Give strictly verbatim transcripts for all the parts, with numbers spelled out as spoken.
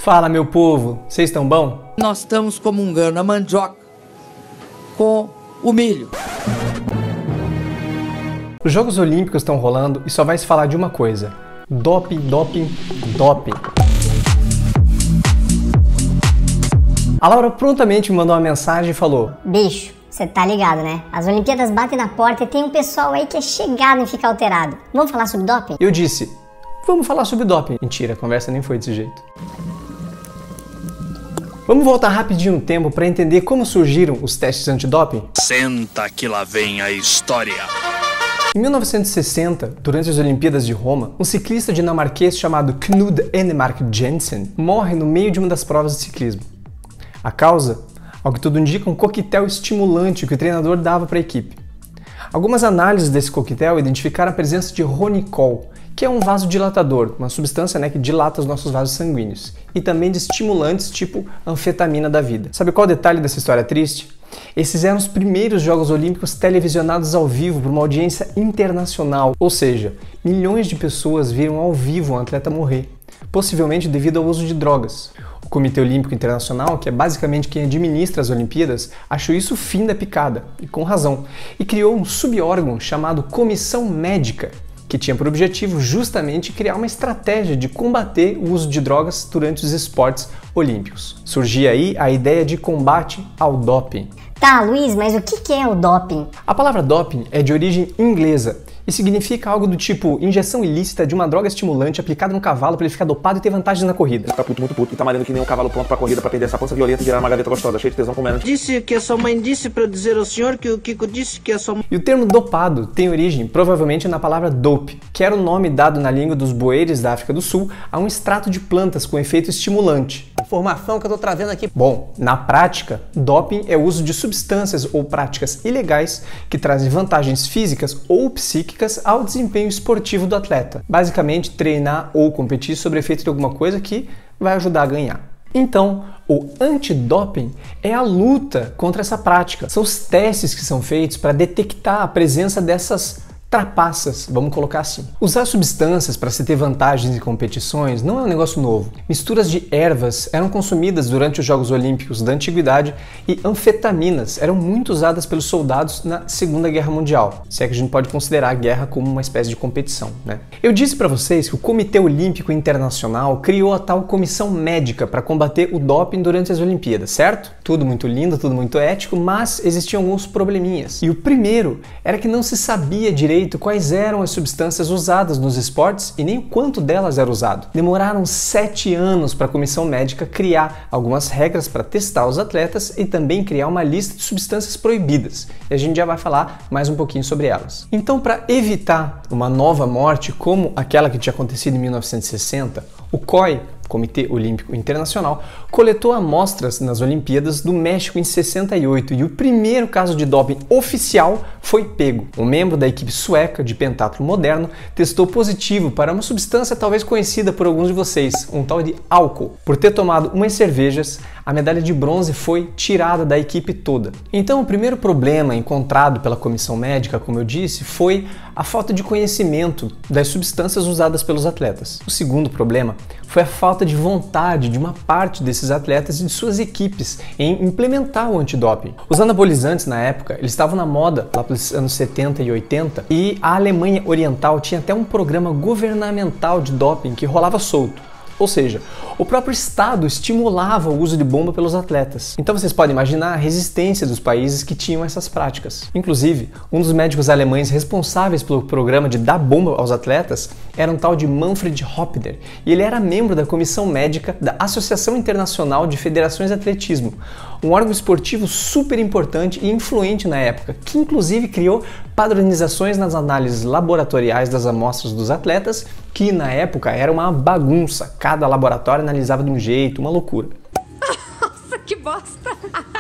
Fala, meu povo, vocês estão bom? Nós estamos comungando a mandioca com o milho. Os Jogos Olímpicos estão rolando e só vai se falar de uma coisa: doping, doping, doping. A Laura prontamente me mandou uma mensagem e falou: bicho, você tá ligado, né? As Olimpíadas batem na porta e tem um pessoal aí que é chegado em ficar alterado. Vamos falar sobre doping? Eu disse: vamos falar sobre doping. Mentira, a conversa nem foi desse jeito. Vamos voltar rapidinho no tempo para entender como surgiram os testes antidoping? Senta que lá vem a história. Em mil novecentos e sessenta, durante as Olimpíadas de Roma, um ciclista dinamarquês chamado Knud Enemark Jensen morre no meio de uma das provas de ciclismo. A causa? Ao que tudo indica, um coquetel estimulante que o treinador dava para a equipe. Algumas análises desse coquetel identificaram a presença de ronicol, que é um vasodilatador, uma substância, né, que dilata os nossos vasos sanguíneos, e também de estimulantes tipo anfetamina da vida. Sabe qual é o detalhe dessa história triste? Esses eram os primeiros Jogos Olímpicos televisionados ao vivo por uma audiência internacional, ou seja, milhões de pessoas viram ao vivo um atleta morrer, possivelmente devido ao uso de drogas. O Comitê Olímpico Internacional, que é basicamente quem administra as Olimpíadas, achou isso o fim da picada, e com razão, e criou um subórgão chamado Comissão Médica, que tinha por objetivo justamente criar uma estratégia de combater o uso de drogas durante os esportes olímpicos. Surgia aí a ideia de combate ao doping. Tá, Luiz, mas o que é o doping? A palavra doping é de origem inglesa e significa algo do tipo injeção ilícita de uma droga estimulante aplicada no cavalo para ele ficar dopado e ter vantagens na corrida. Tá puto, muito puto, e tá malhando que nem um cavalo pronto pra corrida pra perder essa força violenta e virar uma gaveta gostosa, cheia de tesão comendo. Disse que a sua mãe disse pra dizer ao senhor que o Kiko disse que a sua mãe... E o termo dopado tem origem provavelmente na palavra dope, que era o nome dado na língua dos boeres da África do Sul a um extrato de plantas com efeito estimulante. Informação que eu tô trazendo aqui. Bom, na prática, doping é o uso de substâncias ou práticas ilegais que trazem vantagens físicas ou psíquicas ao desempenho esportivo do atleta. Basicamente, treinar ou competir sob efeito de alguma coisa que vai ajudar a ganhar. Então, o antidoping é a luta contra essa prática. São os testes que são feitos para detectar a presença dessas trapaças, vamos colocar assim. Usar substâncias para se ter vantagens em competições não é um negócio novo. Misturas de ervas eram consumidas durante os Jogos Olímpicos da Antiguidade e anfetaminas eram muito usadas pelos soldados na Segunda Guerra Mundial, se é que a gente pode considerar a guerra como uma espécie de competição, né? Eu disse para vocês que o Comitê Olímpico Internacional criou a tal comissão médica para combater o doping durante as Olimpíadas, certo? Tudo muito lindo, tudo muito ético, mas existiam alguns probleminhas. E o primeiro era que não se sabia direito quais eram as substâncias usadas nos esportes e nem o quanto delas era usado. Demoraram sete anos para a comissão médica criar algumas regras para testar os atletas e também criar uma lista de substâncias proibidas. E a gente já vai falar mais um pouquinho sobre elas. Então, para evitar uma nova morte como aquela que tinha acontecido em mil novecentos e sessenta, o C O I, Comitê Olímpico Internacional, coletou amostras nas Olimpíadas do México em sessenta e oito e o primeiro caso de doping oficial foi pego. Um membro da equipe sueca de pentatlo moderno testou positivo para uma substância talvez conhecida por alguns de vocês, um tal de álcool. Por ter tomado umas cervejas, a medalha de bronze foi tirada da equipe toda. Então, o primeiro problema encontrado pela comissão médica, como eu disse, foi a falta de conhecimento das substâncias usadas pelos atletas. O segundo problema foi a falta de vontade de uma parte desses atletas e de suas equipes em implementar o antidoping. Os anabolizantes na época, eles estavam na moda lá pelos anos setenta e oitenta e a Alemanha Oriental tinha até um programa governamental de doping que rolava solto. Ou seja, o próprio Estado estimulava o uso de bomba pelos atletas. Então vocês podem imaginar a resistência dos países que tinham essas práticas. Inclusive, um dos médicos alemães responsáveis pelo programa de dar bomba aos atletas era um tal de Manfred Hoppeder, e ele era membro da comissão médica da Associação Internacional de Federações de Atletismo, um órgão esportivo super importante e influente na época, que inclusive criou padronizações nas análises laboratoriais das amostras dos atletas, que na época era uma bagunça, cada laboratório analisava de um jeito, uma loucura. Nossa, Que bosta!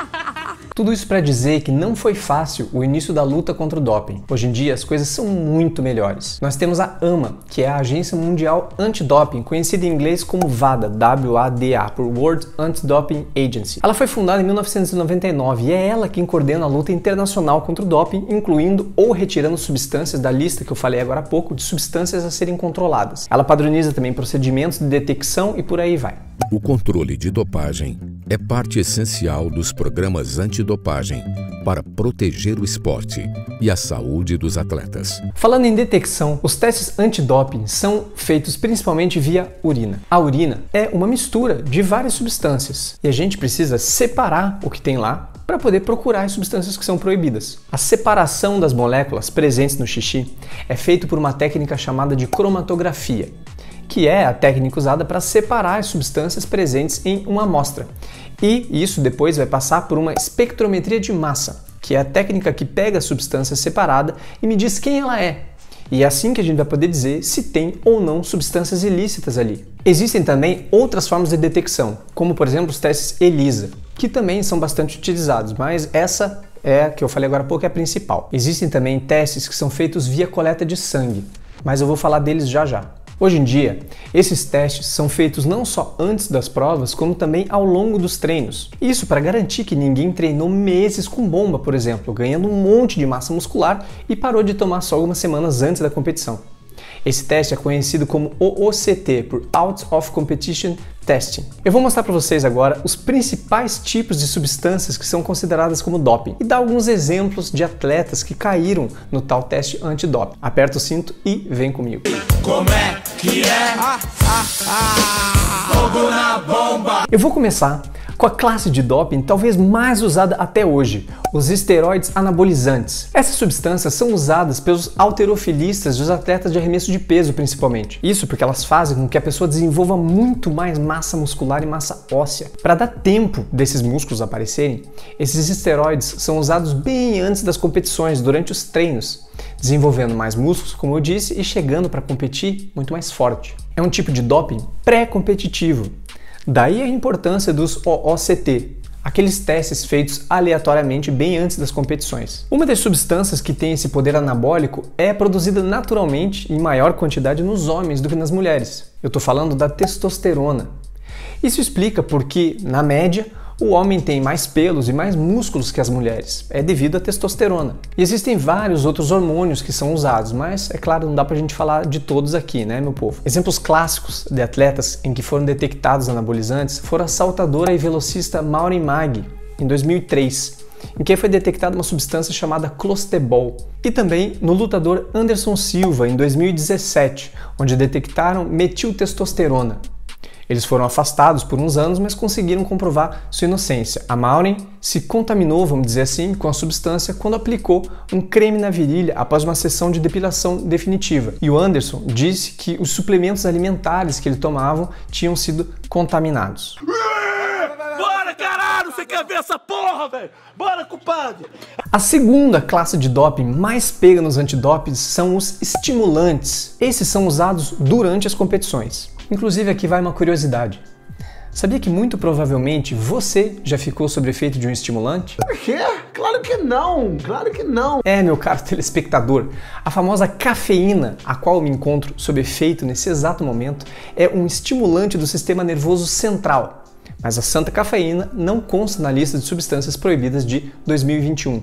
Tudo isso para dizer que não foi fácil o início da luta contra o doping. Hoje em dia as coisas são muito melhores. Nós temos a AMA, que é a Agência Mundial Antidoping, conhecida em inglês como WADA, W A D A, por World Anti-Doping Agency. Ela foi fundada em mil novecentos e noventa e nove e é ela quem coordena a luta internacional contra o doping, incluindo ou retirando substâncias da lista que eu falei agora há pouco de substâncias a serem controladas. Ela padroniza também procedimentos de detecção e por aí vai. O controle de dopagem é parte essencial dos programas antidopagem para proteger o esporte e a saúde dos atletas. Falando em detecção, os testes antidoping são feitos principalmente via urina. A urina é uma mistura de várias substâncias e a gente precisa separar o que tem lá para poder procurar as substâncias que são proibidas. A separação das moléculas presentes no xixi é feita por uma técnica chamada de cromatografia, que é a técnica usada para separar as substâncias presentes em uma amostra. E isso depois vai passar por uma espectrometria de massa, que é a técnica que pega a substância separada e me diz quem ela é. E é assim que a gente vai poder dizer se tem ou não substâncias ilícitas ali. Existem também outras formas de detecção, como por exemplo os testes ELISA, que também são bastante utilizados, mas essa é a que eu falei agora há pouco, é a principal. Existem também testes que são feitos via coleta de sangue, mas eu vou falar deles já já. Hoje em dia, esses testes são feitos não só antes das provas, como também ao longo dos treinos. Isso para garantir que ninguém treinou meses com bomba, por exemplo, ganhando um monte de massa muscular e parou de tomar só algumas semanas antes da competição. Esse teste é conhecido como O O C T, por Out of Competition Testing. Eu vou mostrar para vocês agora os principais tipos de substâncias que são consideradas como doping e dar alguns exemplos de atletas que caíram no tal teste antidoping. Aperta o cinto e vem comigo. Como é que é? Ah, ah, ah. Fogo na bomba! Eu vou começar com a classe de doping talvez mais usada até hoje, os esteroides anabolizantes. Essas substâncias são usadas pelos halterofilistas e os atletas de arremesso de peso principalmente. Isso porque elas fazem com que a pessoa desenvolva muito mais massa muscular e massa óssea. Para dar tempo desses músculos aparecerem, esses esteroides são usados bem antes das competições, durante os treinos, desenvolvendo mais músculos, como eu disse, e chegando para competir muito mais forte. É um tipo de doping pré-competitivo. Daí a importância dos O O C T, aqueles testes feitos aleatoriamente bem antes das competições. Uma das substâncias que tem esse poder anabólico é produzida naturalmente em maior quantidade nos homens do que nas mulheres. Eu estou falando da testosterona. Isso explica porque, na média, o homem tem mais pelos e mais músculos que as mulheres. É devido à testosterona. E existem vários outros hormônios que são usados, mas, é claro, não dá pra gente falar de todos aqui, né, meu povo? Exemplos clássicos de atletas em que foram detectados anabolizantes foram a saltadora e velocista Maureen Maggi, em dois mil e três, em que foi detectada uma substância chamada clostebol. E também no lutador Anderson Silva, em dois mil e dezessete, onde detectaram metiltestosterona. Eles foram afastados por uns anos, mas conseguiram comprovar sua inocência. A Maureen se contaminou, vamos dizer assim, com a substância quando aplicou um creme na virilha após uma sessão de depilação definitiva. E o Anderson disse que os suplementos alimentares que ele tomava tinham sido contaminados. Bora, caralho! Você quer ver essa porra, velho? Bora, compadre! A segunda classe de doping mais pega nos antidopings são os estimulantes. Esses são usados durante as competições. Inclusive aqui vai uma curiosidade. Sabia que muito provavelmente você já ficou sob efeito de um estimulante? Por quê? Claro que não! Claro que não! É, meu caro telespectador, a famosa cafeína, a qual eu me encontro sob efeito nesse exato momento, é um estimulante do sistema nervoso central. Mas a santa cafeína não consta na lista de substâncias proibidas de dois mil e vinte e um.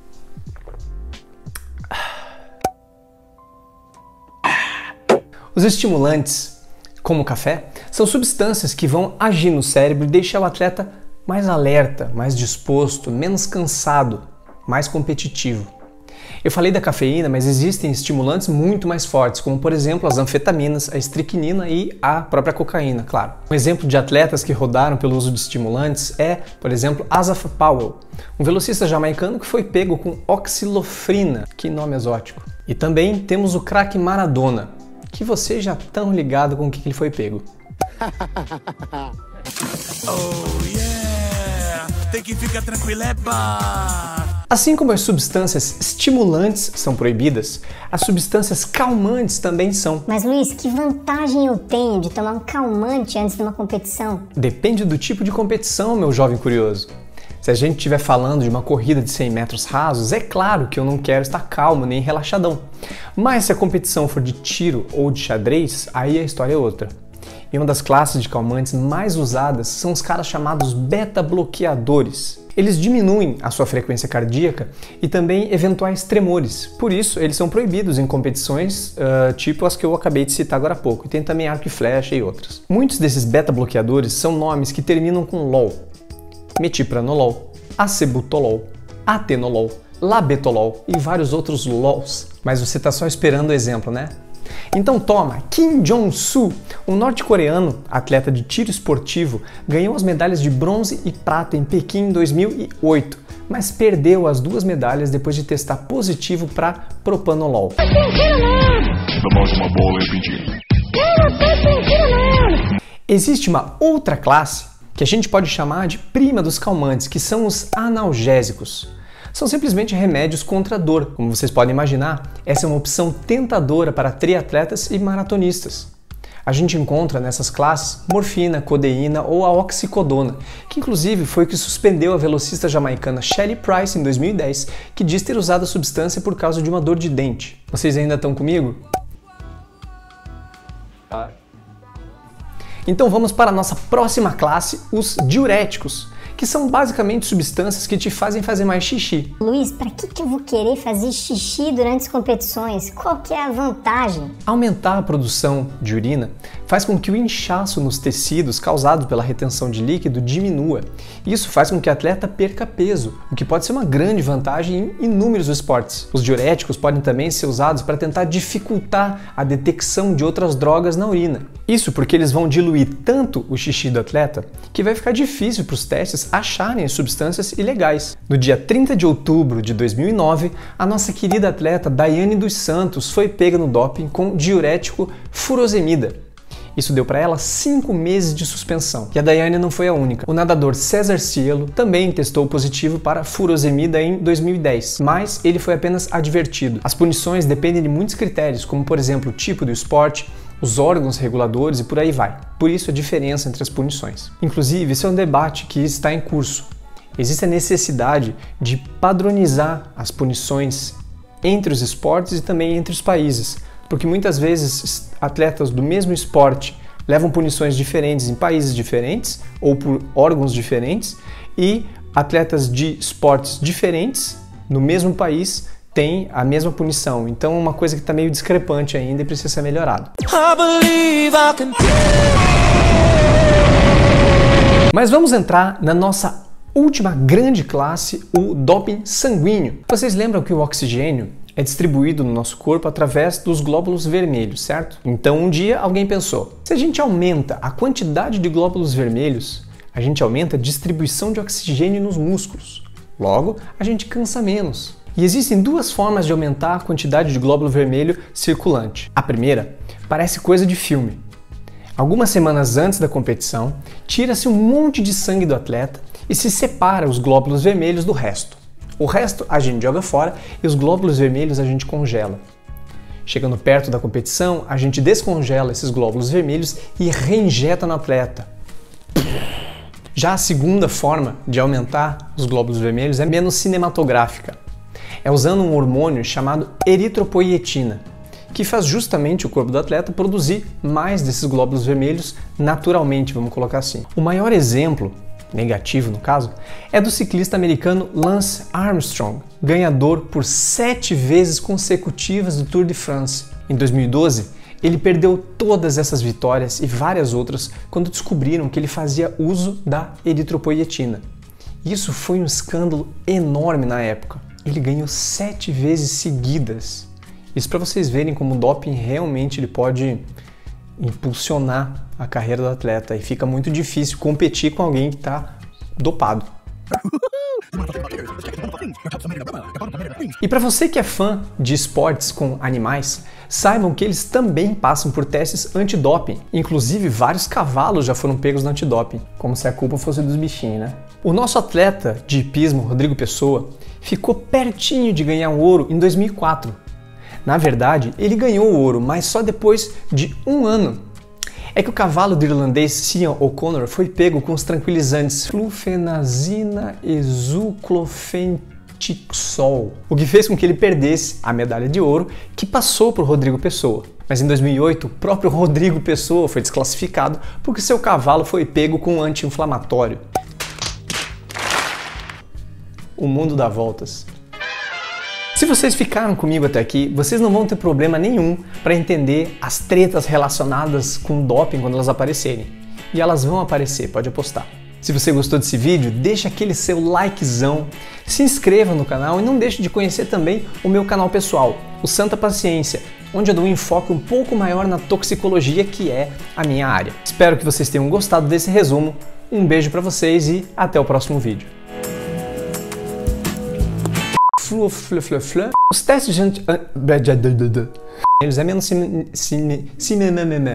Os estimulantes, como o café, são substâncias que vão agir no cérebro e deixar o atleta mais alerta, mais disposto, menos cansado, mais competitivo. Eu falei da cafeína, mas existem estimulantes muito mais fortes, como por exemplo as anfetaminas, a estricnina e a própria cocaína, claro. Um exemplo de atletas que rodaram pelo uso de estimulantes é, por exemplo, Asaf Powell, um velocista jamaicano que foi pego com oxilofrina, que nome exótico. E também temos o craque Maradona, que vocês já estão ligados com o que ele foi pego. Oh yeah! Tem que ficar tranquilo, é pá! Assim como as substâncias estimulantes são proibidas, as substâncias calmantes também são. Mas Luiz, que vantagem eu tenho de tomar um calmante antes de uma competição? Depende do tipo de competição, meu jovem curioso. Se a gente estiver falando de uma corrida de cem metros rasos, é claro que eu não quero estar calmo nem relaxadão. Mas se a competição for de tiro ou de xadrez, aí a história é outra. E uma das classes de calmantes mais usadas são os caras chamados beta-bloqueadores. Eles diminuem a sua frequência cardíaca e também eventuais tremores. Por isso, eles são proibidos em competições uh, tipo as que eu acabei de citar agora há pouco. E tem também arco e flecha e outras. Muitos desses beta-bloqueadores são nomes que terminam com LOL. Metipranolol, acebutolol, atenolol, labetolol e vários outros LOLs. Mas você está só esperando o exemplo, né? Então toma, Kim Jong-soo, um norte-coreano, atleta de tiro esportivo, ganhou as medalhas de bronze e prata em Pequim em dois mil e oito, mas perdeu as duas medalhas depois de testar positivo para propanolol. Existe uma outra classe que a gente pode chamar de prima dos calmantes, que são os analgésicos. São simplesmente remédios contra a dor. Como vocês podem imaginar, essa é uma opção tentadora para triatletas e maratonistas. A gente encontra nessas classes morfina, codeína ou a oxicodona, que inclusive foi o que suspendeu a velocista jamaicana Shelly Price em dois mil e dez, que diz ter usado a substância por causa de uma dor de dente. Vocês ainda estão comigo? Ah. Então vamos para a nossa próxima classe, os diuréticos, que são basicamente substâncias que te fazem fazer mais xixi. Luiz, para que, que eu vou querer fazer xixi durante as competições? Qual que é a vantagem? Aumentar a produção de urina faz com que o inchaço nos tecidos causado pela retenção de líquido diminua. Isso faz com que o atleta perca peso, o que pode ser uma grande vantagem em inúmeros esportes. Os diuréticos podem também ser usados para tentar dificultar a detecção de outras drogas na urina. Isso porque eles vão diluir tanto o xixi do atleta que vai ficar difícil para os testes acharem as substâncias ilegais. No dia trinta de outubro de dois mil e nove, a nossa querida atleta Daiane dos Santos foi pega no doping com diurético furosemida. Isso deu para ela cinco meses de suspensão. E a Daiane não foi a única. O nadador César Cielo também testou positivo para furosemida em dois mil e dez, mas ele foi apenas advertido. As punições dependem de muitos critérios, como por exemplo o tipo do esporte, os órgãos reguladores e por aí vai. Por isso a diferença entre as punições. Inclusive, esse é um debate que está em curso. Existe a necessidade de padronizar as punições entre os esportes e também entre os países, porque muitas vezes atletas do mesmo esporte levam punições diferentes em países diferentes ou por órgãos diferentes e atletas de esportes diferentes no mesmo país tem a mesma punição. Então é uma coisa que está meio discrepante ainda e precisa ser melhorado. Mas vamos entrar na nossa última grande classe, o doping sanguíneo. Vocês lembram que o oxigênio é distribuído no nosso corpo através dos glóbulos vermelhos, certo? Então um dia alguém pensou, se a gente aumenta a quantidade de glóbulos vermelhos, a gente aumenta a distribuição de oxigênio nos músculos. Logo, a gente cansa menos. E existem duas formas de aumentar a quantidade de glóbulo vermelho circulante. A primeira parece coisa de filme. Algumas semanas antes da competição, tira-se um monte de sangue do atleta e se separa os glóbulos vermelhos do resto. O resto a gente joga fora e os glóbulos vermelhos a gente congela. Chegando perto da competição, a gente descongela esses glóbulos vermelhos e reinjeta no atleta. Já a segunda forma de aumentar os glóbulos vermelhos é menos cinematográfica. É usando um hormônio chamado eritropoietina, que faz justamente o corpo do atleta produzir mais desses glóbulos vermelhos naturalmente, vamos colocar assim. O maior exemplo, negativo no caso, é do ciclista americano Lance Armstrong, ganhador por sete vezes consecutivas do Tour de France. Em dois mil e doze, ele perdeu todas essas vitórias e várias outras quando descobriram que ele fazia uso da eritropoietina. Isso foi um escândalo enorme na época. Ele ganhou sete vezes seguidas. Isso para vocês verem como o doping realmente ele pode impulsionar a carreira do atleta e fica muito difícil competir com alguém que está dopado. E para você que é fã de esportes com animais, saibam que eles também passam por testes antidoping. Inclusive, vários cavalos já foram pegos no antidoping, como se a culpa fosse dos bichinhos, né? O nosso atleta de hipismo, Rodrigo Pessoa, ficou pertinho de ganhar um ouro em dois mil e quatro. Na verdade, ele ganhou o ouro, mas só depois de um ano. É que o cavalo do irlandês Cian O'Connor foi pego com os tranquilizantes flufenazina e zuclofentixol, o que fez com que ele perdesse a medalha de ouro que passou para o Rodrigo Pessoa. Mas em dois mil e oito, o próprio Rodrigo Pessoa foi desclassificado porque seu cavalo foi pego com um anti-inflamatório. O mundo dá voltas. Se vocês ficaram comigo até aqui, vocês não vão ter problema nenhum para entender as tretas relacionadas com doping quando elas aparecerem. E elas vão aparecer, pode apostar. Se você gostou desse vídeo, deixa aquele seu likezão, se inscreva no canal e não deixe de conhecer também o meu canal pessoal, o Santa Paciência, onde eu dou um enfoque um pouco maior na toxicologia, que é a minha área. Espero que vocês tenham gostado desse resumo, um beijo para vocês e até o próximo vídeo. Os testes de... Eles é menos...